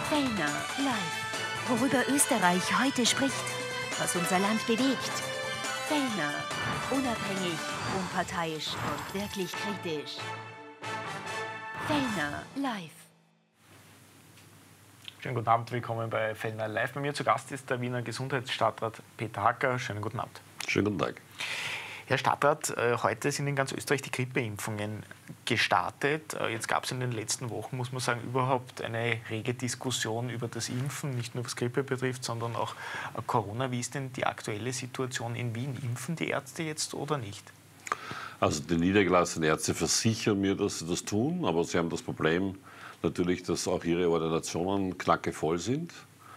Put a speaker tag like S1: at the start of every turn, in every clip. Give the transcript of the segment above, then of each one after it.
S1: Fellner live. Worüber Österreich heute spricht, was unser Land bewegt. Fellner, unabhängig, unparteiisch und wirklich kritisch. Fellner live.
S2: Schönen guten Abend, willkommen bei Fellner live. Bei mir zu Gast ist der Wiener Gesundheitsstadtrat Peter Hacker. Schönen guten Abend.
S3: Schönen guten Tag.
S2: Herr Stadtrat, heute sind in ganz Österreich die Grippeimpfungen gestartet. Jetzt gab es in den letzten Wochen, muss man sagen, überhaupt eine rege Diskussion über das Impfen, nicht nur was Grippe betrifft, sondern auch Corona. Wie ist denn die aktuelle Situation in Wien? Impfen die Ärzte jetzt oder nicht?
S3: Also die niedergelassenen Ärzte versichern mir, dass sie das tun, aber sie haben das Problem natürlich, dass auch ihre Ordinationen knackevoll sind.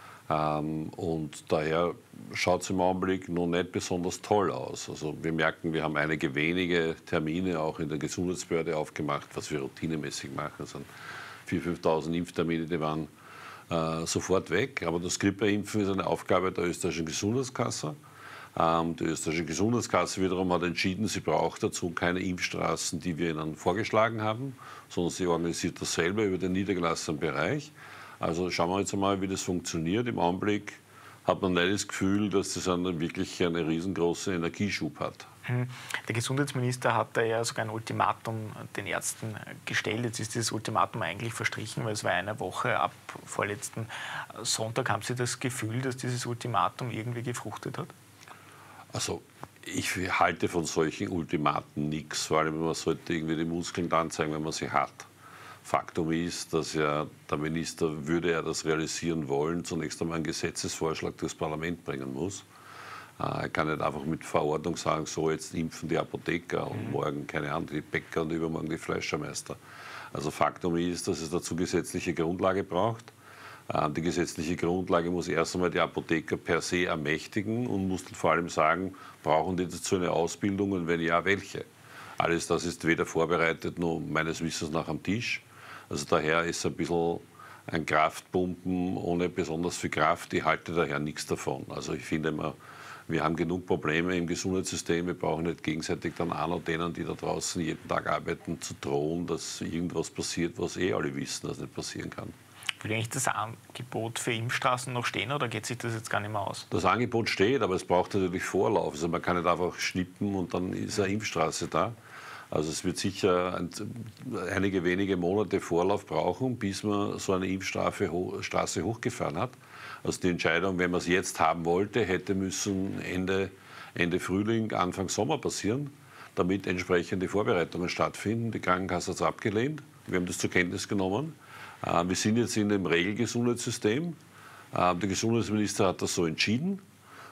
S3: Und daher schaut es im Augenblick noch nicht besonders toll aus. Also wir merken, wir haben einige wenige Termine auch in der Gesundheitsbehörde aufgemacht, was wir routinemäßig machen. Das sind 4.000, 5.000 Impftermine, die waren sofort weg. Aber das Grippeimpfen ist eine Aufgabe der österreichischen Gesundheitskasse. Die österreichische Gesundheitskasse wiederum hat entschieden, sie braucht dazu keine Impfstraßen, die wir ihnen vorgeschlagen haben, sondern sie organisiert das selber über den niedergelassenen Bereich. Also schauen wir jetzt einmal, wie das funktioniert. Im Augenblick hat man nicht das Gefühl, dass das wirklich einen riesengroßen Energieschub hat.
S2: Der Gesundheitsminister hat da ja sogar ein Ultimatum den Ärzten gestellt. Jetzt ist dieses Ultimatum eigentlich verstrichen, weil es war eine Woche ab vorletzten Sonntag. Haben Sie das Gefühl, dass dieses Ultimatum irgendwie gefruchtet hat? Also
S3: ich halte von solchen Ultimaten nichts, vor allem man sollte irgendwie die Muskeln dann zeigen, wenn man sie hat. Faktum ist, dass ja der Minister, würde er das realisieren wollen, zunächst einmal einen Gesetzesvorschlag durchs Parlament bringen muss. Er kann nicht einfach mit Verordnung sagen, so jetzt impfen die Apotheker und morgen, keine Ahnung, die Bäcker und übermorgen die Fleischermeister. Also Faktum ist, dass es dazu gesetzliche Grundlage braucht. Die gesetzliche Grundlage muss erst einmal die Apotheker per se ermächtigen und muss dann vor allem sagen, brauchen die dazu eine Ausbildung und wenn ja, welche? Alles das ist weder vorbereitet noch meines Wissens nach am Tisch. Also daher ist ein bisschen ein Kraftpumpen ohne besonders viel Kraft. Ich halte daher nichts davon. Also ich finde immer, wir haben genug Probleme im Gesundheitssystem. Wir brauchen nicht gegenseitig dann auch noch denen, die da draußen jeden Tag arbeiten, zu drohen, dass irgendwas passiert, was alle wissen, dass nicht passieren kann.
S2: Will eigentlich das Angebot für Impfstraßen noch stehen oder geht sich das jetzt gar nicht mehr aus?
S3: Das Angebot steht, aber es braucht natürlich Vorlauf. Also man kann nicht einfach schnippen und dann ist eine Impfstraße da. Also es wird sicher einige wenige Monate Vorlauf brauchen, bis man so eine Impfstraße hochgefahren hat. Also die Entscheidung, wenn man es jetzt haben wollte, hätte müssen Ende Frühling, Anfang Sommer passieren, damit entsprechende Vorbereitungen stattfinden. Die Krankenkasse hat es abgelehnt. Wir haben das zur Kenntnis genommen. Wir sind jetzt in dem Regelgesundheitssystem. Der Gesundheitsminister hat das so entschieden.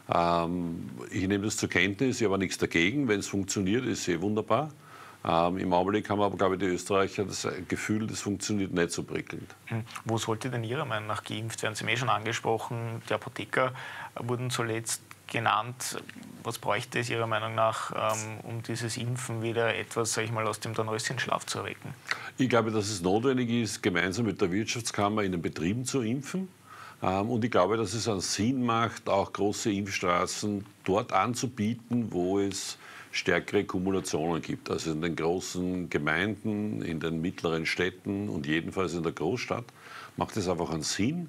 S3: Ich nehme das zur Kenntnis, ich habe nichts dagegen. Wenn es funktioniert, ist es wunderbar. Im Augenblick haben aber, glaube ich, die Österreicher das Gefühl, das funktioniert nicht so prickelnd.
S2: Wo sollte denn Ihrer Meinung nach geimpft werden? Sie haben schon angesprochen, die Apotheker wurden zuletzt genannt. Was bräuchte es Ihrer Meinung nach, um dieses Impfen wieder etwas, sage ich mal, aus dem Dornröschenschlaf zu erwecken?
S3: Ich glaube, dass es notwendig ist, gemeinsam mit der Wirtschaftskammer in den Betrieben zu impfen. Und ich glaube, dass es einen Sinn macht, auch große Impfstraßen dort anzubieten, wo es stärkere Kumulationen gibt. Also in den großen Gemeinden, in den mittleren Städten und jedenfalls in der Großstadt macht es einfach einen Sinn.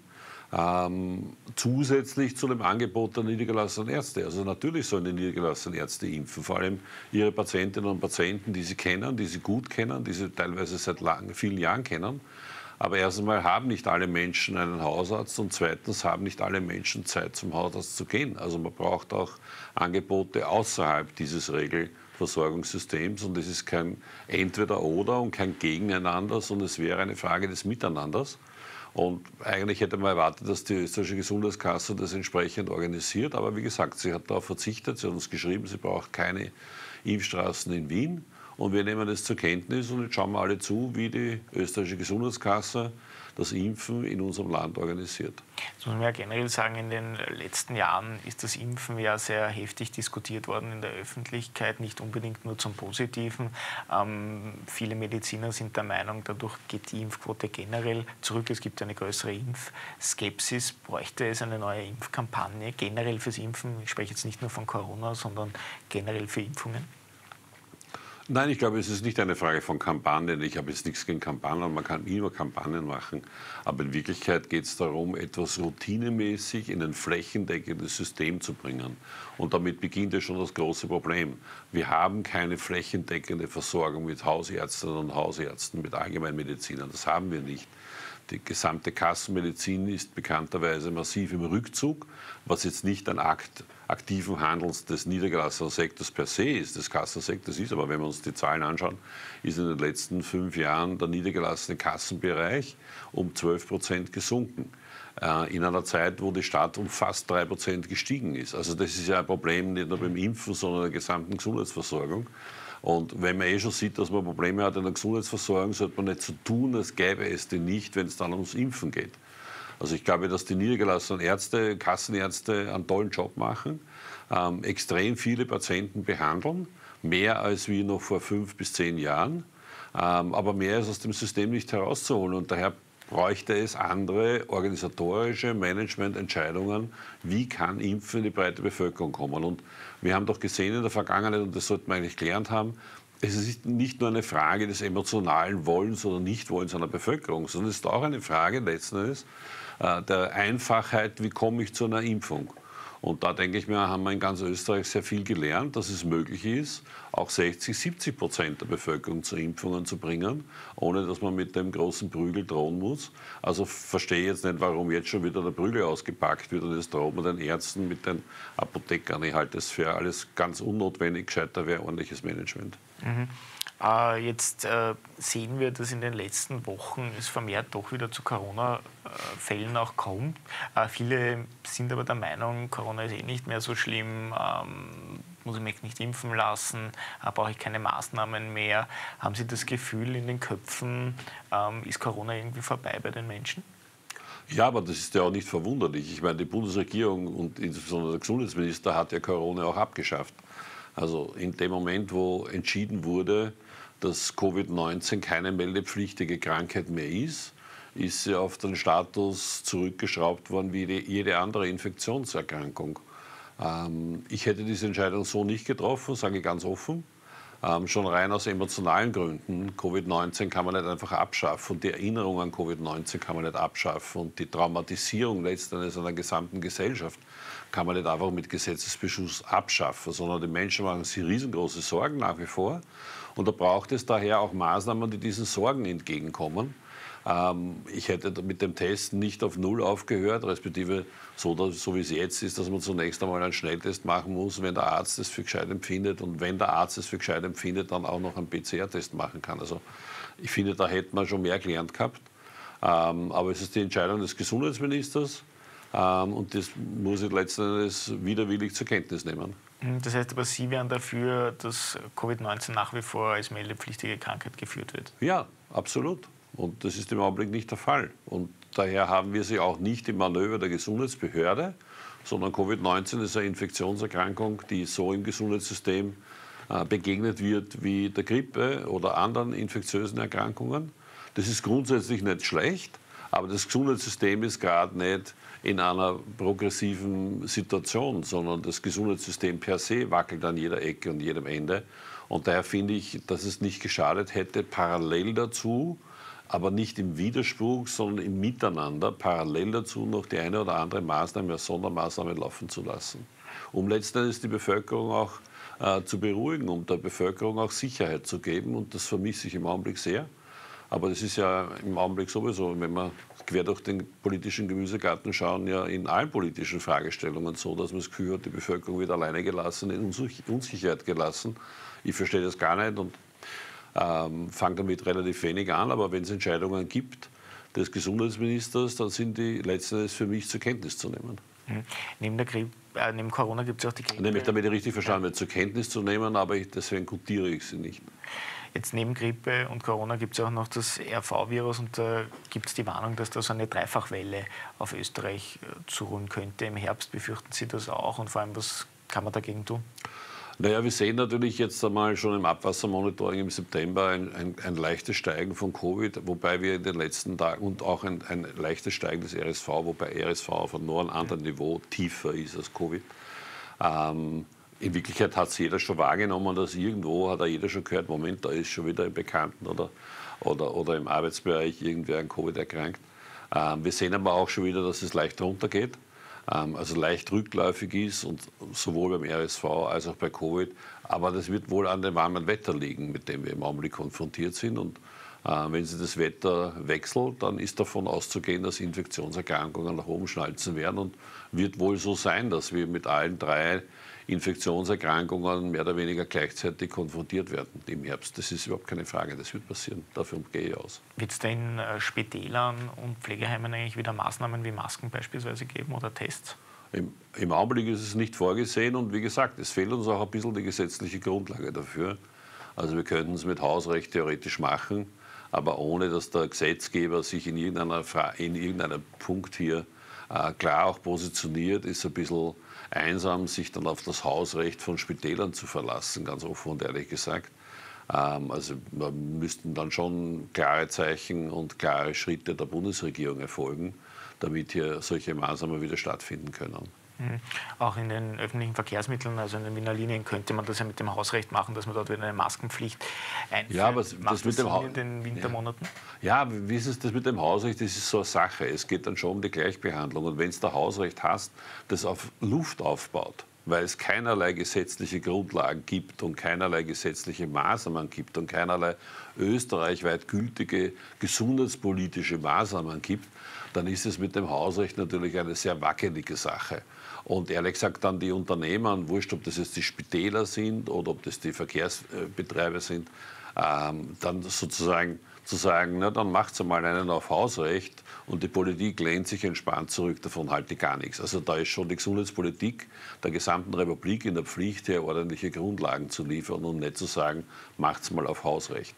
S3: Zusätzlich zu dem Angebot der niedergelassenen Ärzte. Also natürlich sollen die niedergelassenen Ärzte impfen, vor allem ihre Patientinnen und Patienten, die sie kennen, die sie gut kennen, die sie teilweise seit vielen Jahren kennen. Aber erst einmal haben nicht alle Menschen einen Hausarzt und zweitens haben nicht alle Menschen Zeit, zum Hausarzt zu gehen. Also man braucht auch Angebote außerhalb dieses Regelversorgungssystems und es ist kein Entweder-Oder und kein Gegeneinander, sondern es wäre eine Frage des Miteinanders. Und eigentlich hätte man erwartet, dass die österreichische Gesundheitskasse das entsprechend organisiert. Aber wie gesagt, sie hat darauf verzichtet. Sie hat uns geschrieben, sie braucht keine Impfstraßen in Wien. Und wir nehmen das zur Kenntnis und jetzt schauen wir alle zu, wie die österreichische Gesundheitskasse das Impfen in unserem Land organisiert.
S2: Das muss man ja generell sagen, in den letzten Jahren ist das Impfen ja sehr heftig diskutiert worden in der Öffentlichkeit, nicht unbedingt nur zum Positiven. Viele Mediziner sind der Meinung, dadurch geht die Impfquote generell zurück. Es gibt eine größere Impfskepsis. Bräuchte es eine neue Impfkampagne generell fürs Impfen? Ich spreche jetzt nicht nur von Corona, sondern generell für Impfungen.
S3: Nein, ich glaube, es ist nicht eine Frage von Kampagnen. Ich habe jetzt nichts gegen Kampagnen, man kann immer Kampagnen machen. Aber in Wirklichkeit geht es darum, etwas routinemäßig in ein flächendeckendes System zu bringen. Und damit beginnt ja schon das große Problem. Wir haben keine flächendeckende Versorgung mit Hausärztinnen und Hausärzten, mit Allgemeinmedizinern. Das haben wir nicht. Die gesamte Kassenmedizin ist bekannterweise massiv im Rückzug, was jetzt nicht ein Akt aktiven Handelns des niedergelassenen Sektors per se ist, des Kassensektors ist, aber wenn wir uns die Zahlen anschauen, ist in den letzten 5 Jahren der niedergelassene Kassenbereich um 12% gesunken. In einer Zeit, wo die Stadt um fast 3% gestiegen ist. Also das ist ja ein Problem nicht nur beim Impfen, sondern der gesamten Gesundheitsversorgung. Und wenn man schon sieht, dass man Probleme hat in der Gesundheitsversorgung, sollte man nicht so tun, als gäbe es die nicht, wenn es dann ums Impfen geht. Also ich glaube, dass die niedergelassenen Ärzte, Kassenärzte einen tollen Job machen, extrem viele Patienten behandeln, mehr als wie noch vor 5 bis 10 Jahren. Aber mehr ist aus dem System nicht herauszuholen. Und daher bräuchte es andere organisatorische Managemententscheidungen, wie kann Impfen in die breite Bevölkerung kommen. Und wir haben doch gesehen in der Vergangenheit, und das sollten wir eigentlich gelernt haben, es ist nicht nur eine Frage des emotionalen Wollens oder Nichtwollens einer Bevölkerung, sondern es ist auch eine Frage letzten Endes der Einfachheit, wie komme ich zu einer Impfung. Und da denke ich mir, haben wir in ganz Österreich sehr viel gelernt, dass es möglich ist, auch 60-70% der Bevölkerung zu Impfungen zu bringen, ohne dass man mit dem großen Prügel drohen muss. Also verstehe jetzt nicht, warum jetzt schon wieder der Prügel ausgepackt wird und das droht man den Ärzten mit den Apothekern. Ich halte es für alles ganz unnotwendig, gescheiter wäre ordentliches Management.
S2: Mhm. Jetzt sehen wir, dass in den letzten Wochen es vermehrt doch wieder zu Corona-Fällen auch kommt. Viele sind aber der Meinung, Corona ist eh nicht mehr so schlimm, muss ich mich nicht impfen lassen, brauche ich keine Maßnahmen mehr. Haben Sie das Gefühl, in den Köpfen ist Corona irgendwie vorbei bei den Menschen?
S3: Ja, aber das ist ja auch nicht verwunderlich. Ich meine, die Bundesregierung und insbesondere der Gesundheitsminister hat ja Corona auch abgeschafft. Also in dem Moment, wo entschieden wurde, dass Covid-19 keine meldepflichtige Krankheit mehr ist, ist sie auf den Status zurückgeschraubt worden wie jede andere Infektionserkrankung. Ich hätte diese Entscheidung so nicht getroffen, sage ich ganz offen. Schon rein aus emotionalen Gründen. Covid-19 kann man nicht einfach abschaffen und die Erinnerung an Covid-19 kann man nicht abschaffen und die Traumatisierung letztendlich einer gesamten Gesellschaft kann man nicht einfach mit Gesetzesbeschluss abschaffen, sondern die Menschen machen sich riesengroße Sorgen nach wie vor. Und da braucht es daher auch Maßnahmen, die diesen Sorgen entgegenkommen. Ich hätte mit dem Testen nicht auf Null aufgehört, respektive so wie es jetzt ist, dass man zunächst einmal einen Schnelltest machen muss, wenn der Arzt es für gescheit empfindet und wenn der Arzt es für gescheit empfindet, dann auch noch einen PCR-Test machen kann. Also ich finde, da hätte man schon mehr gelernt gehabt. Aber es ist die Entscheidung des Gesundheitsministers und das muss ich letzten Endes widerwillig zur Kenntnis nehmen.
S2: Das heißt aber, Sie wären dafür, dass Covid-19 nach wie vor als meldepflichtige Krankheit geführt wird?
S3: Ja, absolut. Und das ist im Augenblick nicht der Fall. Und daher haben wir sie auch nicht im Manöver der Gesundheitsbehörde, sondern Covid-19 ist eine Infektionserkrankung, die so im Gesundheitssystem begegnet wird wie der Grippe oder anderen infektiösen Erkrankungen. Das ist grundsätzlich nicht schlecht, aber das Gesundheitssystem ist gerade nicht in einer progressiven Situation, sondern das Gesundheitssystem per se wackelt an jeder Ecke und jedem Ende. Und daher finde ich, dass es nicht geschadet hätte, parallel dazu, aber nicht im Widerspruch, sondern im Miteinander, parallel dazu noch die eine oder andere Maßnahme, Sondermaßnahme laufen zu lassen. Um letztendlich die Bevölkerung auch zu beruhigen, um der Bevölkerung auch Sicherheit zu geben. Und das vermisse ich im Augenblick sehr. Aber das ist ja im Augenblick sowieso, wenn wir quer durch den politischen Gemüsegarten schauen, ja in allen politischen Fragestellungen so, dass man das Gefühl hat, die Bevölkerung wird alleine gelassen, in Unsicherheit gelassen. Ich verstehe das gar nicht und fange damit relativ wenig an. Aber wenn es Entscheidungen gibt des Gesundheitsministers, dann sind die letztendlich für mich zur Kenntnis zu nehmen.
S2: Neben Corona gibt es auch die Grippe.
S3: Nämlich, damit ich richtig verstanden werde, zur Kenntnis zu nehmen, aber deswegen gutiere ich sie nicht.
S2: Jetzt neben Grippe und Corona gibt es auch noch das RV-Virus und da gibt es die Warnung, dass da so eine Dreifachwelle auf Österreich zuruhen könnte. Im Herbst befürchten Sie das auch und vor allem, was kann man dagegen tun?
S3: Naja, wir sehen natürlich jetzt einmal schon im Abwassermonitoring im September ein leichtes Steigen von Covid, wobei wir in den letzten Tagen und auch ein leichtes Steigen des RSV, wobei RSV auf einem noch anderen Niveau tiefer ist als Covid. in Wirklichkeit hat es jeder schon wahrgenommen, dass irgendwo hat jeder schon gehört, Moment, da ist schon wieder im Bekannten oder im Arbeitsbereich irgendwer an Covid erkrankt. Wir sehen aber auch schon wieder, dass es leicht runtergeht, also leicht rückläufig ist, und sowohl beim RSV als auch bei Covid. Aber das wird wohl an dem warmen Wetter liegen, mit dem wir im Augenblick konfrontiert sind. Und wenn sich das Wetter wechselt, dann ist davon auszugehen, dass Infektionserkrankungen nach oben schnalzen werden, und wird wohl so sein, dass wir mit allen 3 Infektionserkrankungen mehr oder weniger gleichzeitig konfrontiert werden im Herbst. Das ist überhaupt keine Frage, das wird passieren. Davon gehe ich aus.
S2: Wird es denn in Spitälern und Pflegeheimen eigentlich wieder Maßnahmen wie Masken beispielsweise geben oder Tests?
S3: Im Augenblick ist es nicht vorgesehen, und wie gesagt, es fehlt uns auch ein bisschen die gesetzliche Grundlage dafür. Also wir könnten es mit Hausrecht theoretisch machen, aber ohne dass der Gesetzgeber sich in irgendeinem Punkt hier klar auch positioniert, ist ein bisschen einsam, sich dann auf das Hausrecht von Spitälern zu verlassen, ganz offen und ehrlich gesagt. Also da müssten dann schon klare Zeichen und klare Schritte der Bundesregierung erfolgen, damit hier solche Maßnahmen wieder stattfinden können.
S2: Auch in den öffentlichen Verkehrsmitteln, also in den Wiener Linien, könnte man das ja mit dem Hausrecht machen, dass man dort wieder eine Maskenpflicht einführt.
S3: Ja, aber
S2: das mit dem in den Wintermonaten?
S3: Ja, wie ist es das mit dem Hausrecht? Das ist so eine Sache. Es geht dann schon um die Gleichbehandlung. Und wenn es der Hausrecht hast, das auf Luft aufbaut, weil es keinerlei gesetzliche Grundlagen gibt und keinerlei gesetzliche Maßnahmen gibt und keinerlei österreichweit gültige gesundheitspolitische Maßnahmen gibt, dann ist es mit dem Hausrecht natürlich eine sehr wackelige Sache. Und ehrlich gesagt, dann die Unternehmer, wurscht, ob das jetzt die Spitäler sind oder ob das die Verkehrsbetreiber sind, dann sozusagen zu sagen, na, dann macht es einmal einen auf Hausrecht und die Politik lehnt sich entspannt zurück, davon halte ich gar nichts. Also da ist schon die Gesundheitspolitik der gesamten Republik in der Pflicht, hier ordentliche Grundlagen zu liefern und nicht zu sagen, macht es mal auf Hausrecht.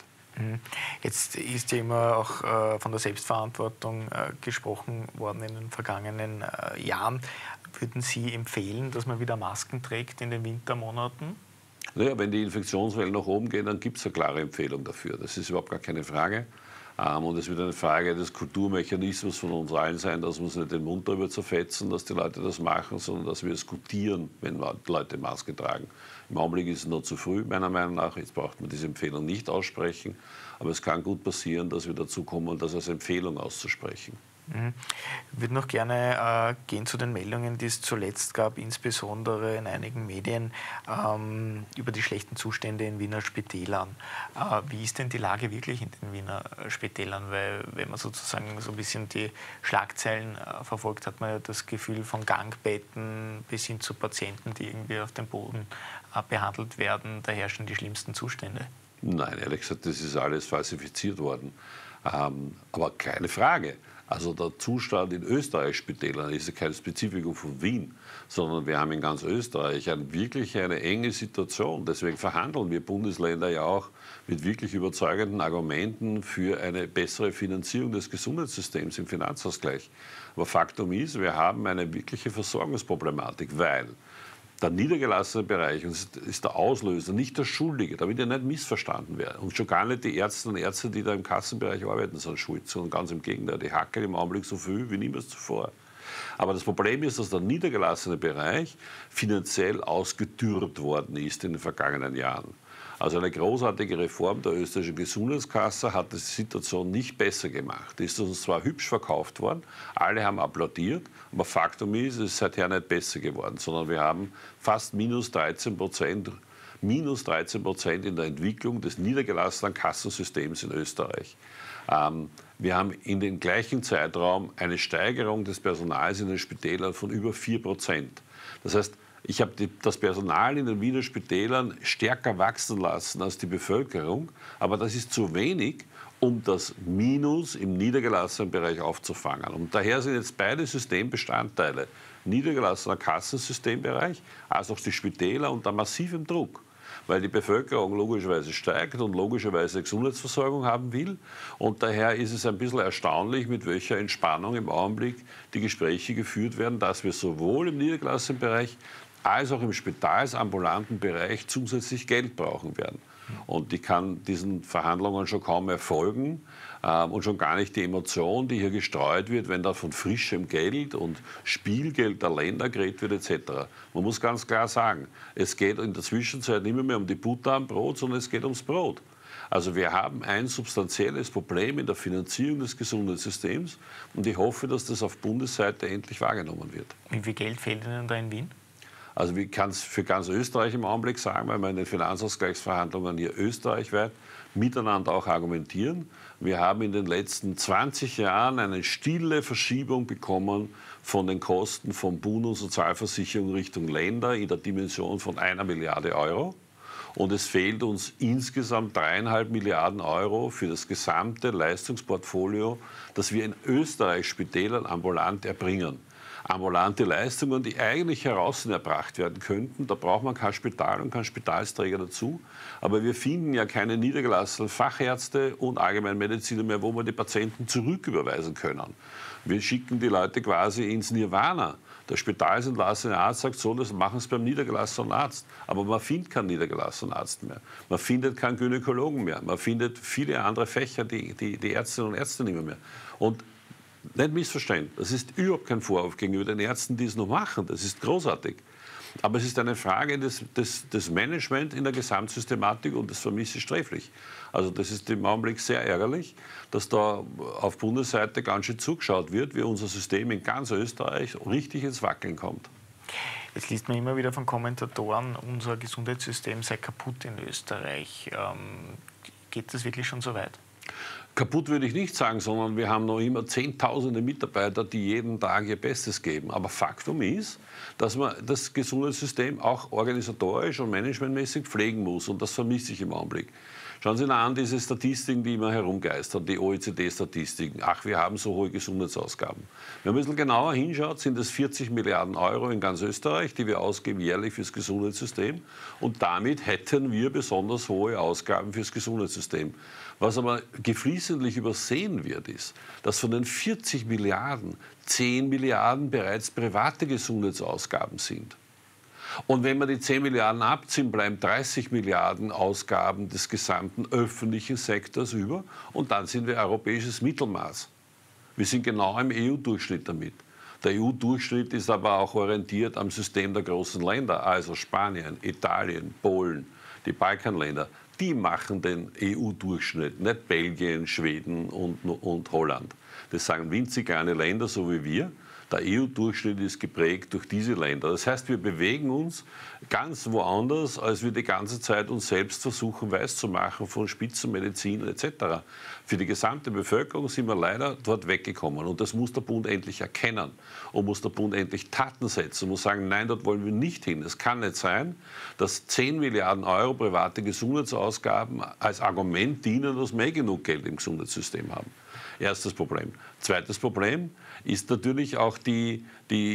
S2: Jetzt ist ja immer auch von der Selbstverantwortung gesprochen worden in den vergangenen Jahren. Würden Sie empfehlen, dass man wieder Masken trägt in den Wintermonaten?
S3: Naja, wenn die Infektionswellen nach oben gehen, dann gibt es eine klare Empfehlung dafür. Das ist überhaupt gar keine Frage. Und es wird eine Frage des Kulturmechanismus von uns allen sein, dass wir uns nicht den Mund darüber zerfetzen, dass die Leute das machen, sondern dass wir es gutieren, wenn Leute Maske tragen. Im Augenblick ist es noch zu früh, meiner Meinung nach. Jetzt braucht man diese Empfehlung nicht aussprechen. Aber es kann gut passieren, dass wir dazu kommen, das als Empfehlung auszusprechen.
S2: Ich würde noch gerne gehen zu den Meldungen, die es zuletzt gab, insbesondere in einigen Medien, über die schlechten Zustände in Wiener Spitälern. Wie ist denn die Lage wirklich in den Wiener Spitälern? Weil wenn man sozusagen so ein bisschen die Schlagzeilen verfolgt, hat man ja das Gefühl von Gangbetten bis hin zu Patienten, die irgendwie auf dem Boden behandelt werden. Da herrschen die schlimmsten Zustände.
S3: Nein, ehrlich gesagt, das ist alles falsifiziert worden. Aber keine Frage. Also der Zustand in Österreich-Spitälern ist ja kein Spezifikum von Wien, sondern wir haben in ganz Österreich wirklich eine enge Situation. Deswegen verhandeln wir Bundesländer ja auch mit wirklich überzeugenden Argumenten für eine bessere Finanzierung des Gesundheitssystems im Finanzausgleich. Aber Faktum ist, wir haben eine wirkliche Versorgungsproblematik, weil der niedergelassene Bereich ist der Auslöser, nicht der Schuldige, damit ja nicht missverstanden werden. Und schon gar nicht die Ärztinnen und Ärzte, die da im Kassenbereich arbeiten, sind schuld, sondern ganz im Gegenteil, die hacken im Augenblick so viel wie niemals zuvor. Aber das Problem ist, dass der niedergelassene Bereich finanziell ausgedürrt worden ist in den vergangenen Jahren. Also eine großartige Reform der österreichischen Gesundheitskasse hat die Situation nicht besser gemacht. Die ist uns zwar hübsch verkauft worden, alle haben applaudiert, aber Faktum ist, es ist seither nicht besser geworden, sondern wir haben fast minus 13% in der Entwicklung des niedergelassenen Kassensystems in Österreich. Wir haben in dem gleichen Zeitraum eine Steigerung des Personals in den Spitälern von über 4%. Das heißt, ich habe das Personal in den Wiener Spitälern stärker wachsen lassen als die Bevölkerung, aber das ist zu wenig, um das Minus im niedergelassenen Bereich aufzufangen. Und daher sind jetzt beide Systembestandteile, niedergelassener Kassensystembereich, als auch die Spitäler unter massivem Druck, weil die Bevölkerung logischerweise steigt und logischerweise Gesundheitsversorgung haben will. Und daher ist es ein bisschen erstaunlich, mit welcher Entspannung im Augenblick die Gespräche geführt werden, dass wir sowohl im niedergelassenen Bereich als auch im spitalsambulanten Bereich zusätzlich Geld brauchen werden. Und ich kann diesen Verhandlungen schon kaum mehr folgen, Und schon gar nicht die Emotion, die hier gestreut wird, wenn da von frischem Geld und Spielgeld der Länder geredet wird etc. Man muss ganz klar sagen, es geht in der Zwischenzeit nicht mehr um die Butter am Brot, sondern es geht ums Brot. Also wir haben ein substanzielles Problem in der Finanzierung des Gesundheitssystems und ich hoffe, dass das auf Bundesseite endlich wahrgenommen wird.
S2: Wie viel Geld fehlt Ihnen da in Wien?
S3: Also ich kann es für ganz Österreich im Augenblick sagen, weil wir in den Finanzausgleichsverhandlungen hier österreichweit miteinander auch argumentieren. Wir haben in den letzten 20 Jahren eine stille Verschiebung bekommen von den Kosten von Bund und Sozialversicherung Richtung Länder in der Dimension von 1 Milliarde Euro. Und es fehlt uns insgesamt 3,5 Milliarden Euro für das gesamte Leistungsportfolio, das wir in Österreich Spitälern ambulant erbringen. Ambulante Leistungen, die eigentlich heraus erbracht werden könnten. Da braucht man kein Spital und keinen Spitalsträger dazu. Aber wir finden ja keine niedergelassenen Fachärzte und Allgemeinmediziner mehr, wo wir die Patienten zurücküberweisen können. Wir schicken die Leute quasi ins Nirvana. Der spitalsentlassene Arzt sagt so, das machen es beim niedergelassenen Arzt. Aber man findet keinen niedergelassenen Arzt mehr. Man findet keinen Gynäkologen mehr. Man findet viele andere Fächer, die Ärztinnen und Ärzte nicht mehr. Und nicht missverstehen, das ist überhaupt kein Vorwurf gegenüber den Ärzten, die es noch machen. Das ist großartig. Aber es ist eine Frage des Management in der Gesamtsystematik und das vermisse ich sträflich. Also das ist im Augenblick sehr ärgerlich, dass da auf Bundesseite ganz schön zugeschaut wird, wie unser System in ganz Österreich richtig ins Wackeln kommt.
S2: Jetzt liest man immer wieder von Kommentatoren, unser Gesundheitssystem sei kaputt in Österreich. Geht das wirklich schon so weit?
S3: Kaputt würde ich nicht sagen, sondern wir haben noch immer Zehntausende Mitarbeiter, die jeden Tag ihr Bestes geben. Aber Faktum ist, dass man das Gesundheitssystem auch organisatorisch und managementmäßig pflegen muss. Und das vermisse ich im Augenblick. Schauen Sie an diese Statistiken, die immer herumgeistern, die OECD-Statistiken. Ach, wir haben so hohe Gesundheitsausgaben. Wenn man ein bisschen genauer hinschaut, sind es 40 Milliarden Euro in ganz Österreich, die wir ausgeben jährlich fürs Gesundheitssystem. Und damit hätten wir besonders hohe Ausgaben fürs Gesundheitssystem. Was aber geflissentlich übersehen wird, ist, dass von den 40 Milliarden 10 Milliarden bereits private Gesundheitsausgaben sind. Und wenn wir die 10 Milliarden abziehen, bleiben 30 Milliarden Ausgaben des gesamten öffentlichen Sektors über. Und dann sind wir europäisches Mittelmaß. Wir sind genau im EU-Durchschnitt damit. Der EU-Durchschnitt ist aber auch orientiert am System der großen Länder, also Spanien, Italien, Polen, die Balkanländer. Die machen den EU-Durchschnitt, nicht Belgien, Schweden und Holland. Das sagen winzig kleine Länder, so wie wir. Der EU-Durchschnitt ist geprägt durch diese Länder. Das heißt, wir bewegen uns ganz woanders, als wir die ganze Zeit uns selbst versuchen weiß zu machen von Spitzenmedizin etc. Für die gesamte Bevölkerung sind wir leider dort weggekommen. Und das muss der Bund endlich erkennen. Und muss der Bund endlich Taten setzen. Und muss sagen, nein, dort wollen wir nicht hin. Es kann nicht sein, dass 10 Milliarden Euro private Gesundheitsausgaben als Argument dienen, dass wir genug Geld im Gesundheitssystem haben. Erstes Problem. Zweites Problem ist natürlich auch die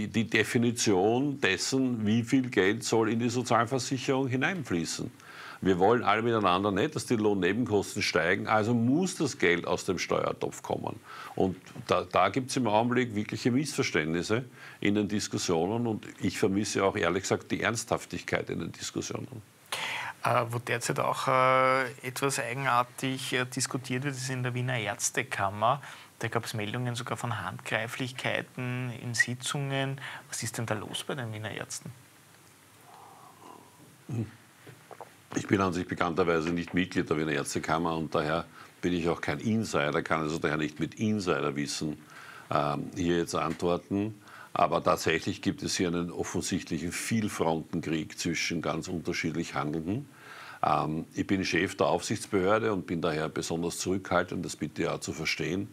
S3: Definition dessen, wie viel Geld soll in die Sozialversicherung hineinfließen. Wir wollen alle miteinander nicht, dass die Lohnnebenkosten steigen, also muss das Geld aus dem Steuertopf kommen. Und da gibt es im Augenblick wirkliche Missverständnisse in den Diskussionen und ich vermisse auch ehrlich gesagt die Ernsthaftigkeit in den Diskussionen.
S2: Wo derzeit auch etwas eigenartig diskutiert wird, ist in der Wiener Ärztekammer. Da gab es Meldungen sogar von Handgreiflichkeiten in Sitzungen. Was ist denn da los bei den Wiener Ärzten?
S3: Ich bin an sich bekannterweise nicht Mitglied der Wiener Ärztekammer und daher bin ich auch kein Insider, kann also daher nicht mit Insiderwissen hier jetzt antworten. Aber tatsächlich gibt es hier einen offensichtlichen Vielfrontenkrieg zwischen ganz unterschiedlich Handelnden. Ich bin Chef der Aufsichtsbehörde und bin daher besonders zurückhaltend, das bitte ja zu verstehen.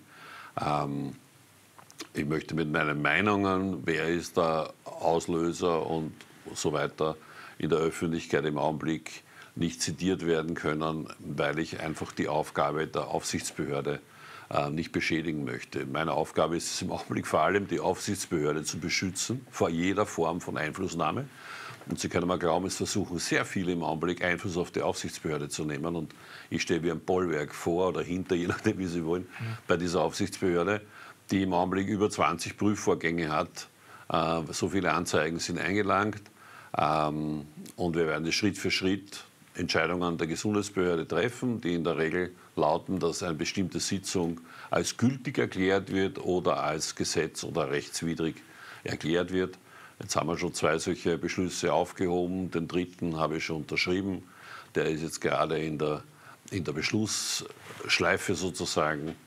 S3: Ich möchte mit meinen Meinungen, wer ist der Auslöser und so weiter, in der Öffentlichkeit im Augenblick nicht zitiert werden können, weil ich einfach die Aufgabe der Aufsichtsbehörde nicht beschädigen möchte. Meine Aufgabe ist es im Augenblick vor allem, die Aufsichtsbehörde zu beschützen vor jeder Form von Einflussnahme. Und Sie können mal glauben, es versuchen sehr viele im Augenblick Einfluss auf die Aufsichtsbehörde zu nehmen. Und ich stehe wie ein Bollwerk vor oder hinter, je nachdem, wie Sie wollen, bei dieser Aufsichtsbehörde, die im Augenblick über 20 Prüfvorgänge hat. So viele Anzeigen sind eingelangt. Und wir werden das Schritt für Schritt Entscheidungen der Gesundheitsbehörde treffen, die in der Regel lauten, dass eine bestimmte Sitzung als gültig erklärt wird oder als Gesetz oder rechtswidrig erklärt wird. Jetzt haben wir schon 2 solche Beschlüsse aufgehoben, den 3. habe ich schon unterschrieben. Der ist jetzt gerade in der Beschlussschleife sozusagen.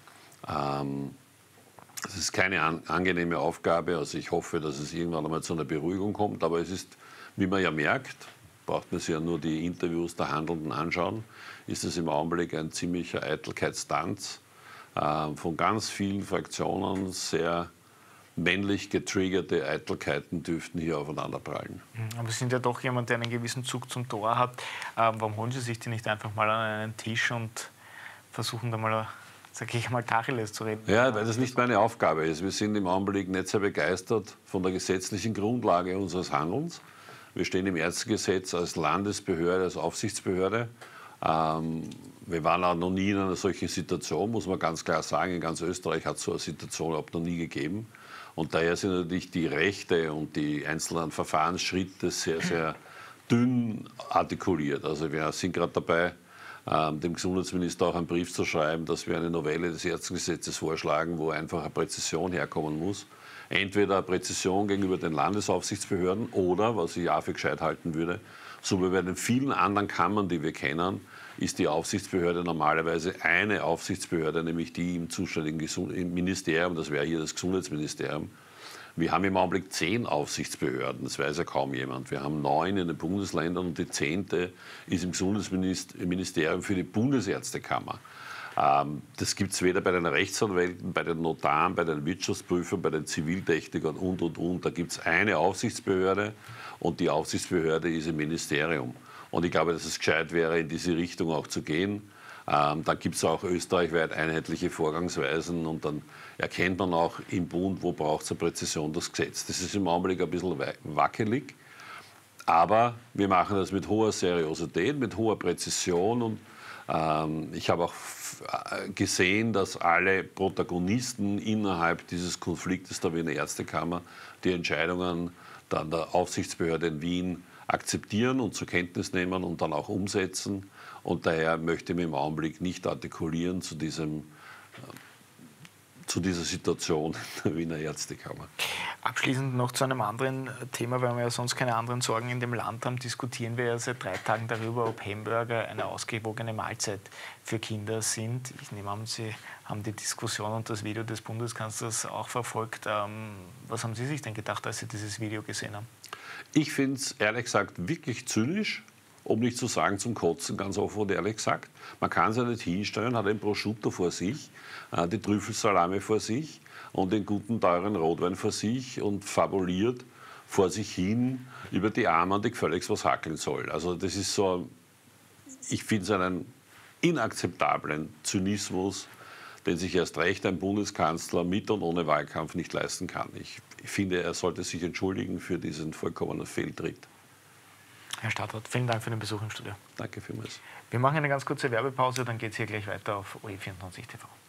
S3: Das ist keine angenehme Aufgabe, also ich hoffe, dass es irgendwann einmal zu einer Beruhigung kommt, aber es ist, wie man ja merkt, braucht man sich ja nur die Interviews der Handelnden anschauen, ist es im Augenblick ein ziemlicher Eitelkeitstanz von ganz vielen Fraktionen. Sehr männlich getriggerte Eitelkeiten dürften hier aufeinanderprallen.
S2: Aber Sie sind ja doch jemand, der einen gewissen Zug zum Tor hat. Warum holen Sie sich die nicht einfach mal an einen Tisch und versuchen da mal, sage ich mal, Tacheles zu reden?
S3: Ja, weil das nicht meine Aufgabe ist. Wir sind im Augenblick nicht sehr begeistert von der gesetzlichen Grundlage unseres Handelns. Wir stehen im Ärztegesetz als Landesbehörde, als Aufsichtsbehörde. Wir waren auch noch nie in einer solchen Situation, muss man ganz klar sagen. In ganz Österreich hat es so eine Situation überhaupt noch nie gegeben. Und daher sind natürlich die Rechte und die einzelnen Verfahrensschritte sehr, sehr dünn artikuliert. Also wir sind gerade dabei, dem Gesundheitsminister auch einen Brief zu schreiben, dass wir eine Novelle des Ärztegesetzes vorschlagen, wo einfach eine Präzision herkommen muss. Entweder eine Präzision gegenüber den Landesaufsichtsbehörden oder, was ich auch für gescheit halten würde, so wie bei den vielen anderen Kammern, die wir kennen, ist die Aufsichtsbehörde normalerweise eine Aufsichtsbehörde, nämlich die im zuständigen Ministerium, das wäre hier das Gesundheitsministerium. Wir haben im Augenblick 10 Aufsichtsbehörden, das weiß ja kaum jemand. Wir haben 9 in den Bundesländern und die 10. ist im Gesundheitsministerium für die Bundesärztekammer. Das gibt es weder bei den Rechtsanwälten, bei den Notaren, bei den Wirtschaftsprüfern, bei den Ziviltechnikern und. Da gibt es eine Aufsichtsbehörde und die Aufsichtsbehörde ist im Ministerium. Und ich glaube, dass es gescheit wäre, in diese Richtung auch zu gehen. Dann gibt es auch österreichweit einheitliche Vorgangsweisen und dann erkennt man auch im Bund, wo braucht es eine Präzision das Gesetz. Das ist im Augenblick ein bisschen wackelig, aber wir machen das mit hoher Seriosität, mit hoher Präzision und ich habe auch gesehen, dass alle Protagonisten innerhalb dieses Konfliktes der Wiener Ärztekammer die Entscheidungen dann der Aufsichtsbehörde in Wien akzeptieren und zur Kenntnis nehmen und dann auch umsetzen. Und daher möchte ich mich im Augenblick nicht artikulieren zu dieser Situation in der Wiener Ärztekammer.
S2: Abschließend noch zu einem anderen Thema, weil wir ja sonst keine anderen Sorgen in dem Land haben, diskutieren wir ja seit 3 Tagen darüber, ob Hamburger eine ausgewogene Mahlzeit für Kinder sind. Ich nehme an, Sie haben die Diskussion und das Video des Bundeskanzlers auch verfolgt. Was haben Sie sich denn gedacht, als Sie dieses Video gesehen haben?
S3: Ich finde es ehrlich gesagt wirklich zynisch, um nicht zu sagen zum Kotzen, ganz offen und ehrlich gesagt. Man kann sich nicht hinstellen, hat ein Prosciutto vor sich, die Trüffelsalami vor sich und den guten, teuren Rotwein vor sich und fabuliert vor sich hin über die Armen, die gefälligst was hackeln soll. Also das ist so, ich finde es einen inakzeptablen Zynismus, den sich erst recht ein Bundeskanzler mit und ohne Wahlkampf nicht leisten kann. Ich finde, er sollte sich entschuldigen für diesen vollkommenen Fehltritt.
S2: Herr Stadtrat, vielen Dank für den Besuch im Studio.
S3: Danke vielmals.
S2: Wir machen eine ganz kurze Werbepause, dann geht es hier gleich weiter auf OE24 TV.